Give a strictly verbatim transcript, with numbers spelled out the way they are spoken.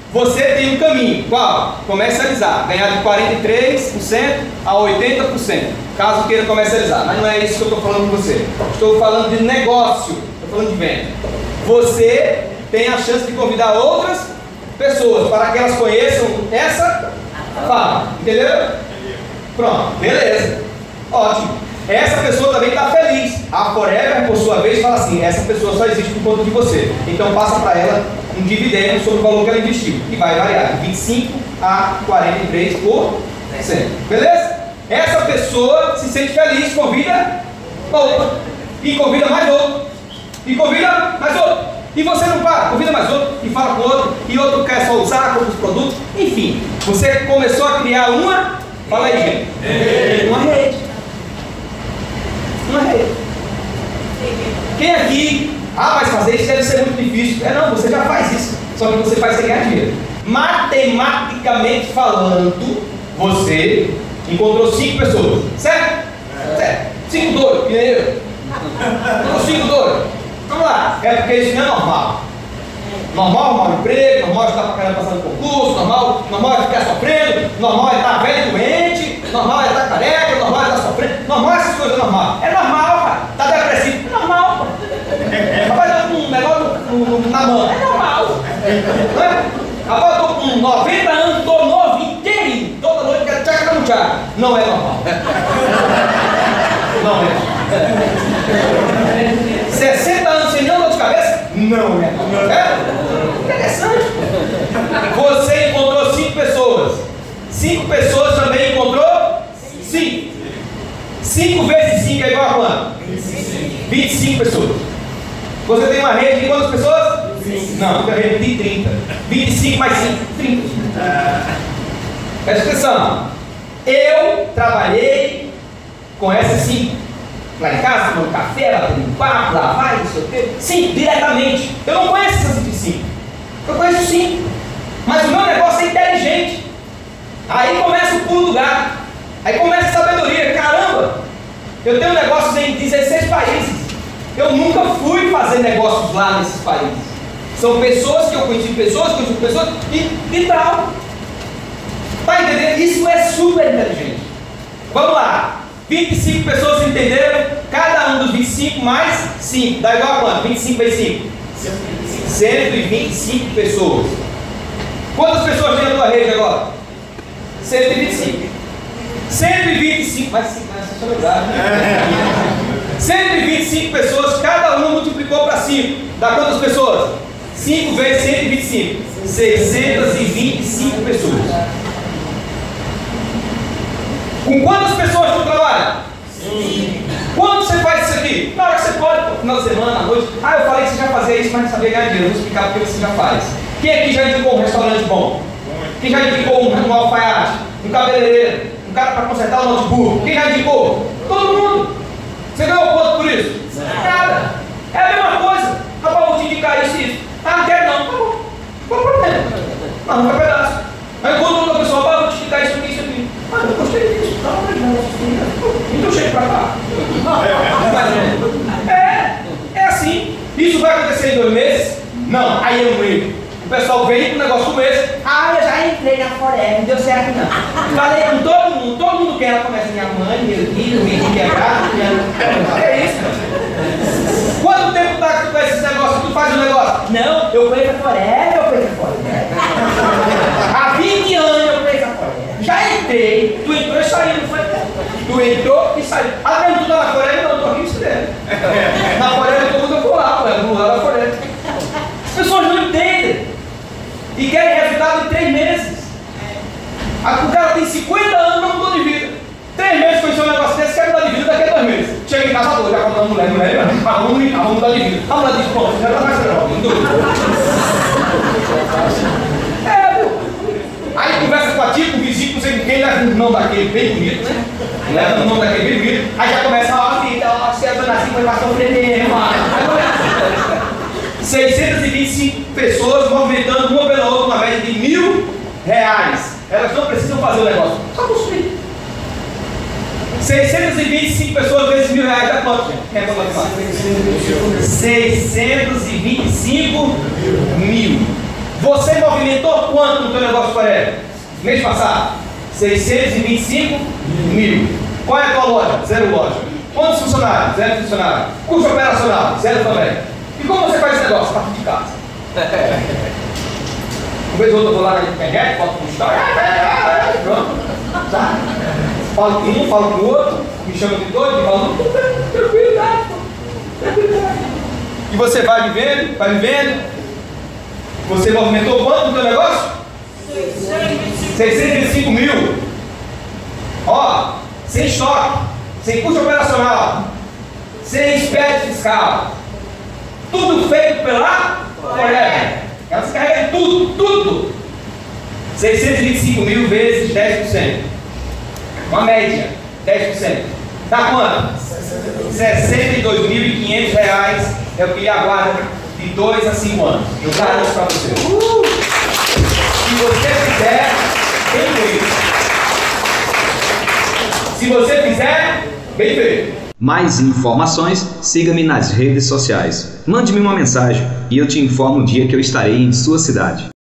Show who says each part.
Speaker 1: você tem um caminho. Qual? Comercializar. Ganhar de quarenta e três por cento a oitenta por cento. Caso queira comercializar. Mas não é isso que eu estou falando com você. Estou falando de negócio. Estou falando de venda. Você tem a chance de convidar outras pessoas para que elas conheçam essa fala. Entendeu? Pronto. Beleza. Ótimo. Essa pessoa também está feliz. A Forever, por sua vez, fala assim: essa pessoa só existe por conta de você. Então passa para ela um dividendo sobre o valor que ela investiu, que vai variar de vinte e cinco a quarenta e três por cento. Beleza? Essa pessoa se sente feliz, convida outra, e convida mais outro, e convida mais outro, e você não para, convida mais outro, e fala com outro, e outro quer só usar com outros produtos. Enfim, você começou a criar uma, fala aí, gente, uma rede. Uma rede. Quem aqui, ah, mas fazer isso deve ser muito difícil? É, não, você já faz isso, só que você faz sem ganhar dinheiro. Matematicamente falando, você encontrou cinco pessoas, certo? É. Certo. Cinco doidos, que nem eu. Encontrou cinco doidos. Vamos lá, é porque isso não é normal. Normal arrumar um emprego, normal estar pra caramba passando concurso, normal, normal é ficar sofrendo, normal é estar velho e doente, normal é estar careca, normal é estar sofrendo, normal é essas coisas normal. É normal, cara. Tá depressivo, é normal, pô. Rapaz, eu tô com um negócio no, no, na mão, é normal. Não é? Rapaz, eu tô com noventa anos, tô novo inteirinho, toda noite quero tchaca camuchar. Não é normal. Não é normal. sessenta anos sem nenhuma dor de cabeça? Não é normal. É? Interessante. Você encontrou cinco pessoas. Cinco pessoas também encontrou? Cinco. Cinco vezes cinco é igual a quanto? vinte e cinco pessoas. Você tem uma rede de quantas pessoas? Não, tem uma rede de trinta. vinte e cinco mais cinco, trinta. Presta atenção. Eu trabalhei com essas cinco. Lá em casa, tomando café, batendo um papo, lá vai, não sei o quê. Sim, diretamente. Eu não conheço essas vinte e cinco. Eu conheço cinco. Mas o meu negócio é inteligente. Aí começa o pulo do gato. Aí começa a sabedoria. Caramba, eu tenho negócios em dezesseis países. Eu nunca fui fazer negócios lá nesses países. São pessoas que eu conheci, pessoas que eu conheci, pessoas e, e tal. Tá entendendo? Isso é super inteligente. Vamos lá. vinte e cinco pessoas entenderam? Cada um dos vinte e cinco mais cinco. Dá igual a quanto? vinte e cinco vezes cinco? cento e vinte e cinco pessoas. Quantas pessoas tem na tua rede agora? cento e vinte e cinco. cento e vinte e cinco, mais cinco, mais cinco. cento e vinte e cinco pessoas, cada um multiplicou para cinco. Dá quantas pessoas? cinco vezes cento e vinte e cinco. seiscentas e vinte e cinco pessoas. Com quantas pessoas tu trabalha? Sim. Quando você faz isso aqui? Na hora que você pode, no final de semana, à noite. Ah, eu falei que você já fazia isso, mas não sabia ganhar dinheiro. Eu vou explicar porque você já faz. Quem aqui já indicou um restaurante bom? Quem já indicou um, um alfaiate? Um cabeleireiro? Um cara para consertar o notebook? Quem já indicou? Todo mundo. Você ganhou ponto por isso? Nada. É a mesma coisa. Rapaz, vou te indicar isso e isso. Ah, não quero não. Tá bom. Qual o problema? Não, não quer pedaço. Aí quando outra pessoa fala, vou te indicar isso aqui, isso aqui. Ah, eu gostei disso. Tá, mas não. Então chega pra cá. É, é assim. Isso vai acontecer em dois meses? Não. Aí eu não entro. O pessoal vem com o negócio do mês. Ah, eu já entrei na Forever, não deu certo não. Falei com todo mundo, todo mundo quer. Ela começa, minha mãe, meu filho, meu quebrado, minha... É isso, cara. Quanto tempo tá que tu faz esse negócio? Tu faz o negócio? Não, eu conheço a Forever, eu conheço a Forever. Há vinte anos eu conheço a Forever. Já entrei, tu entrou e saiu, não foi? Tu entrou e saiu. Ah, mesmo tu tá na Forever? Não, eu tô aqui estudando. Na Forever todo mundo eu vou lá, ué, no lugar da Forever. As pessoas não entendem. E querem resultado em três meses. O cara tem cinquenta anos, não mudou de vida. Três meses conheceu um negócio desse, quer mudar de vida daqui a dois meses. Chega em casa, já conta a mulher, mulher, ah, vamos, vamos mudar de vida. A mulher diz, pô, você já tá mais legal. É, meu. Aí conversa com a tia, com o vizinho, não sei com quem, leva um nome daquele bem bonito, né? Leva um nome daquele bem bonito. Aí já começa, ó, filha, ó, se a dona assim foi pra sofrer mesmo. seiscentas e vinte e cinco pessoas movimentando uma pela outra, uma média de mil reais. Elas não precisam fazer o negócio, só construir. seiscentas e vinte e cinco pessoas vezes mil reais dá quanto, gente? Quem é quanto faz? seiscentos e vinte e cinco mil. Você movimentou quanto no teu negócio Forever? Mês passado? seiscentos e vinte e cinco mil. Qual é a tua loja? Zero loja. Quantos funcionários? Zero funcionários. Custo operacional? Zero também. E como você faz esse negócio? Partir de casa. Uma vez ou outra eu vou lá na internet, boto com o história, pronto. Tá? Falo com um, falo com o outro, me chamam de doido, me falam, tranquilidade, tranquilidade. E você vai vivendo, vai vivendo. Você movimentou quanto no teu negócio? seiscentos e vinte e cinco mil. Ó, sem estoque, sem custo operacional, sem expediente fiscal. Tudo feito pela Forever. Ela se carrega de tudo, tudo. seiscentos e vinte e cinco mil vezes dez por cento. Uma média, dez por cento. Dá quanto? sessenta e dois mil e quinhentos reais é o que lhe aguarda de dois a cinco anos. Eu garanto para você. Uh! Se você fizer, bem feito. Se você fizer, bem feito.
Speaker 2: Mais informações, siga-me nas redes sociais. Mande-me uma mensagem e eu te informo o dia que eu estarei em sua cidade.